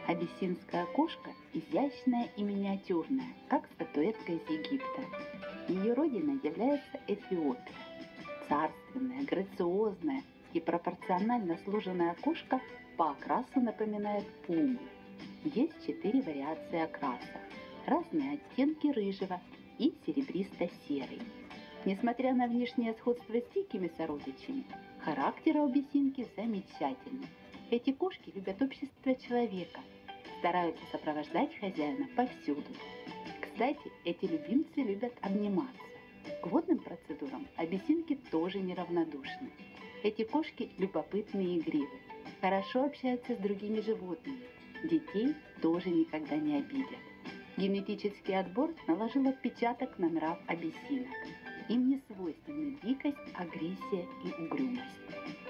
Абиссинская кошка изящная и миниатюрная, как статуэтка из Египта. Ее родиной является Эфиопия. Царственная, грациозная и пропорционально сложенная кошка по окрасу напоминает пуму. Есть 4 вариации окраса, разные оттенки рыжего и серебристо-серый. Несмотря на внешнее сходство с дикими сородичами, характер у абиссинки замечательный. Эти кошки любят общество человека, стараются сопровождать хозяина повсюду. Кстати, эти любимцы любят обниматься. К водным процедурам абиссинки тоже неравнодушны. Эти кошки любопытные и игривы, хорошо общаются с другими животными, детей тоже никогда не обидят. Генетический отбор наложил отпечаток на нрав абиссинок. Им не свойственны дикость, агрессия и угрюмость.